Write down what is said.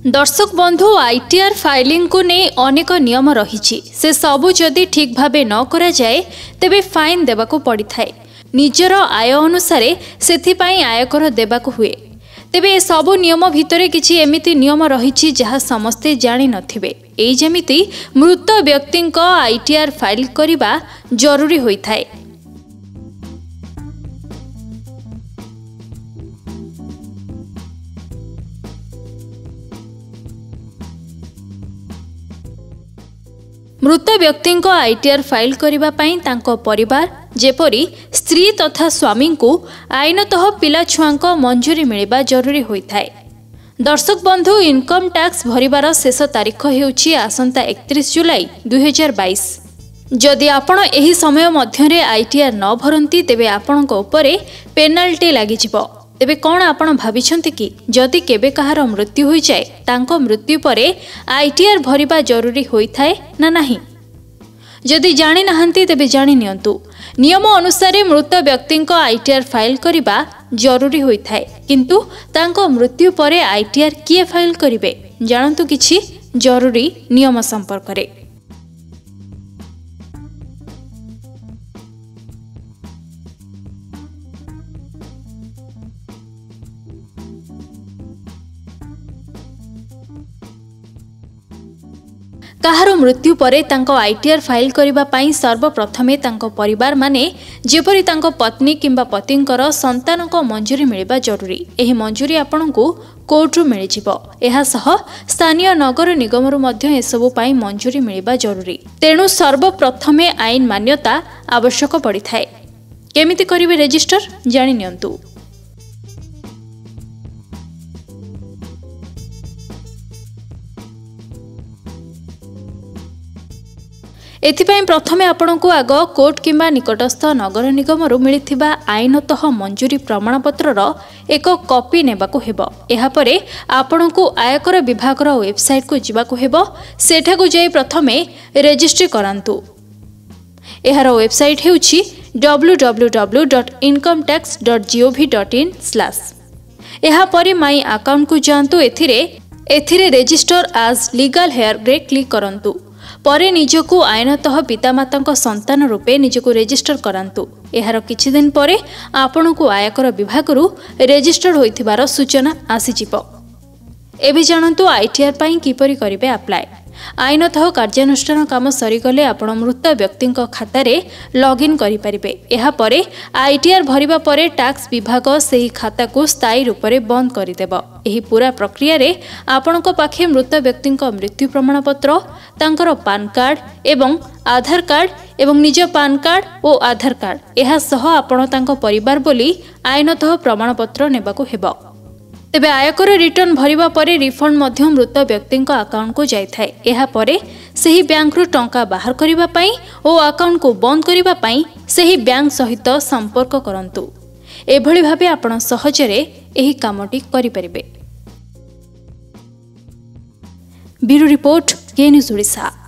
दर्शक बंधु ITR filing को नहीं अनेक नियम रही से सबू जदि ठीक भावे न करा जाए तेबे फाइन देबाको पड़ी थाए। निजर आय अनुसार सेथिपाई आयकर देबाको हुए। तेबे ए सबु नियम भितरे किछि एमिति नियम रही जहाँ समस्ते जानि नथिबे। एई जेमिति मृत व्यक्ति आईटीआर फाइल करिबा जरूरी होइथाए। मृत व्यक्ति आईटीआर फाइल करिबा पई तांको परिवार जेपरी स्त्री तथा स्वामी को आईनतः पिला छुआंक मंजूरी मिलिबा जरूरी होइथाए। दर्शक बंधु इनकम टैक्स भरिबार शेष तारीख हेउछि आसंता 31 जुलाई 2022। जदि आपण एही समय मध्यरे आईटीआर न भरंती तेबे आपणक उपरे पेनाल्टी लागिजिबो। तेबे कौन आपण भाबिछंती कि जदि केबे कहार मृत्यु होई जाए तांको मृत्यु परे आईटीआर भरिबा जरूरी होइथाए ना नाही? जदि जानि नाहंती तेबे जानि नियंतु। नियम अनुसार मृत व्यक्ति आईटीआर फाइल करिबा जरूरी होइथाए, किंतु तांको मृत्यु परे आईटीआर किए फाइल करिवे जानंतु किछि जरूरी नियम संपर्क रे। कहार मृत्यु परे तांको आईटीआर फाइल करिबा पई सर्वप्रथमे तांको परिवार माने जेपरि तांको पत्नी किंबा पतिंकर संतानक मंजूरी मिलिबा जरूरी। एही मंजूरी आपनकु कोर्टरु मिलि जिवो। एहा सह स्थानीय नगर निगमरु मध्य एसबु पई मंजूरी मिलिबा जरूरी। तेणु सर्वप्रथमे आईन मान्यता आवश्यक पड़ी थाए। केमिति करिवे रेजिस्टर जानि नियंतु। एथिपाई प्रथमे आपणको आग कोर्ट किंबा निकटस्थ नगर निगमरु मिलिथिबा आईनतः मंजूरी प्रमाणपत्रर एक कॉपी नेबाको हेबो। एहा परे आपणको आयकर विभागर वेबसाइट को जिबाको हेबो। सेठाको जाई प्रथमे रेजिस्ट्री करांतु। एहार website हेउछि www.incometax.gov.in/। एहा परे माई अकाउंट को जांतु। एथिरे रेजिस्टर एज लीगल हेयर रे क्लिक करंतु। परे निजको आईनतः पितामाता संतान रूपे निजको रेजिस्टर करांतु। एहार किछि दिन परे आपणको आयकर विभागरु रेजिस्टर्ड होइथिबार सूचना आसीजिवो। एबे जानंतु आईटीआर पई किपरि करिवे अप्लाई। आईनतः कार्यानुष्ठान काम सरीगले आपण मृत व्यक्ति खाता रे लॉगिन करि परिबे। एहा परे आईटीआर भरिबा परे टैक्स विभाग सेही खाता को स्थायी रूप से बंद करदेव। एही पूरा प्रक्रिया रे आपणको पाखे मृत व्यक्ति मृत्यु प्रमाणपत्र, तांकर पान कार्ड एवं आधार कार्ड एवं निज पान कार्ड और आधार कार्ड एहा सह आपण तांको परिवार बोली आईनतः प्रमाणपत्र नेबाको हेबो। तेबे आयकर रिटर्न भरिबा परे रिफंड मध्य मृत व्यक्ति अकाउंट को जाय थाए। एहा परे सेही बैंक रु टंका बाहर करिबा पई ओ अकाउंट को बंद करिबा पई सेही बैंक सहित संपर्क करंतु। एभली भाबे आपण सहजरे एही कामटी करि परिबे। ब्यूरो रिपोर्ट के न्यूज ओडिशा।